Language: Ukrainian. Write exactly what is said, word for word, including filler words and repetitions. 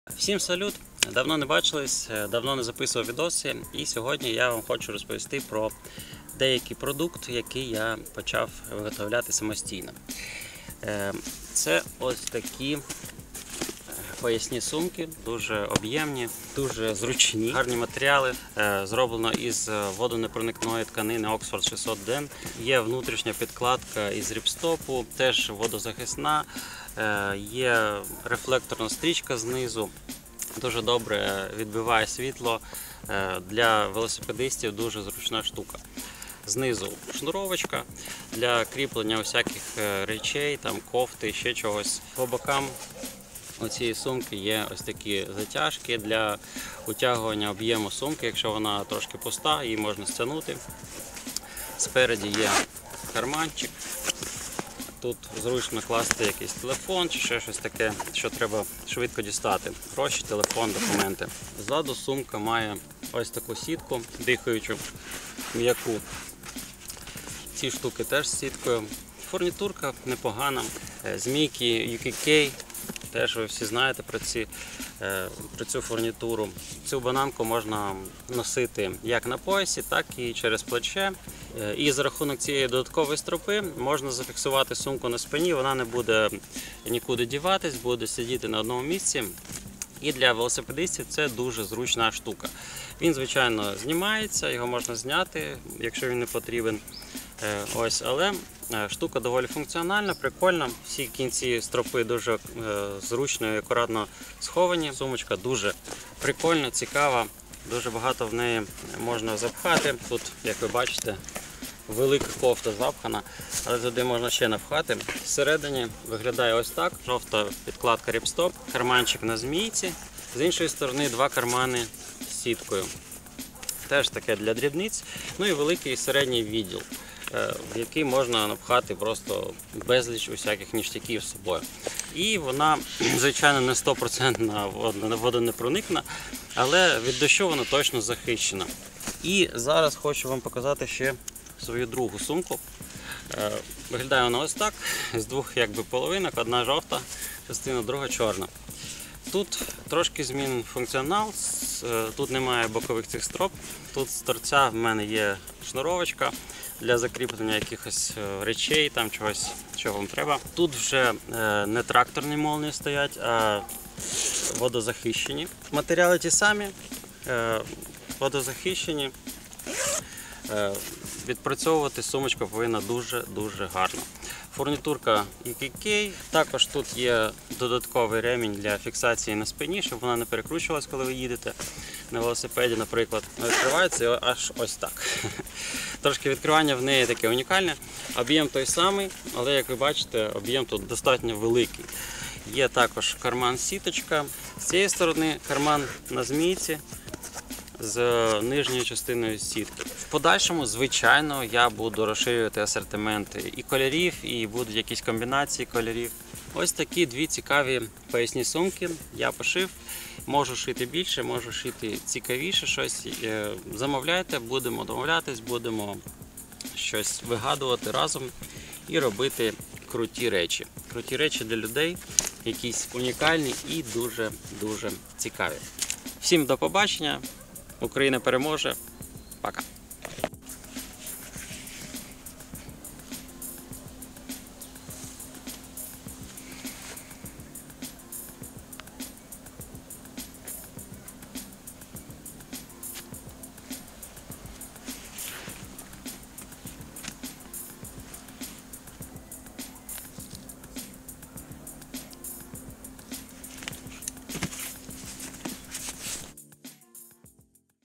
Всім салют! Давно не бачились, давно не записував відоси, і сьогодні я вам хочу розповісти про деякий продукт, який я почав виготовляти самостійно. Це ось такі поясні сумки, дуже об'ємні, дуже зручні, гарні матеріали. Зроблено із водонепроникної тканини Oxford шістсот Ден. Є внутрішня підкладка із ріпстопу, теж водозахисна, є рефлекторна стрічка знизу. Дуже добре відбиває світло, для велосипедистів дуже зручна штука. Знизу шнуровочка для кріплення усяких речей, там кофти, ще чогось. По бокам у цієї сумки є ось такі затяжки для утягування об'єму сумки, якщо вона трошки пуста, її можна стягнути. Спереді є карманчик. Тут зручно класти якийсь телефон чи ще щось таке, що треба швидко дістати. Гроші, телефон, документи. Ззаду сумка має ось таку сітку, дихаючу, м'яку. Ці штуки теж з сіткою. Фурнітурка непогана. Змійки ю кей кей, теж ви всі знаєте про, ці, про цю фурнітуру. Цю бананку можна носити як на поясі, так і через плече. І за рахунок цієї додаткової стропи можна зафіксувати сумку на спині, вона не буде нікуди діватись, буде сидіти на одному місці. І для велосипедистів це дуже зручна штука. Він, звичайно, знімається, його можна зняти, якщо він не потрібен. Ось, але штука доволі функціональна, прикольна. Всі кінці стропи дуже зручно і акуратно сховані. Сумочка дуже прикольна, цікава. Дуже багато в неї можна запхати. Тут, як ви бачите, велика кофта запхана, але туди можна ще напхати. Всередині виглядає ось так. Жовта підкладка ріпстоп, карманчик на змійці. З іншої сторони два кармани з сіткою. Теж таке для дрібниць. Ну і великий середній відділ, в який можна напхати просто безліч усяких ніштяків з собою. І вона, звичайно, не сто відсотків водонепроникна, але від дощу вона точно захищена. І зараз хочу вам показати ще свою другу сумку. Виглядає вона ось так, з двох якби половинок, одна жовта частина, друга чорна. Тут трошки змінений функціонал, тут немає бокових цих строп, тут з торця в мене є шнуровочка для закріплення якихось речей, там чогось, що вам треба. Тут вже не тракторні молнії стоять, а водозахищені. Матеріали ті самі, водозахищені. Відпрацьовувати сумочка повинна дуже-дуже гарно. Фурнітурка ю кей кей, також тут є додатковий ремінь для фіксації на спині, щоб вона не перекручувалась, коли ви їдете на велосипеді, наприклад. Відкривається аж ось так. Трошки відкривання в неї таке унікальне. Об'єм той самий, але, як ви бачите, об'єм тут достатньо великий. Є також карман-сіточка. З цієї сторони карман на змійці з нижньою частиною сітки. В подальшому, звичайно, я буду розширювати асортимент і кольорів, і будуть якісь комбінації кольорів. Ось такі дві цікаві поясні сумки я пошив. Можу шити більше, можу шити цікавіше щось. Замовляйте, будемо домовлятись, будемо щось вигадувати разом і робити круті речі. Круті речі для людей, якісь унікальні і дуже-дуже цікаві. Всім до побачення! Україна переможе. Пока.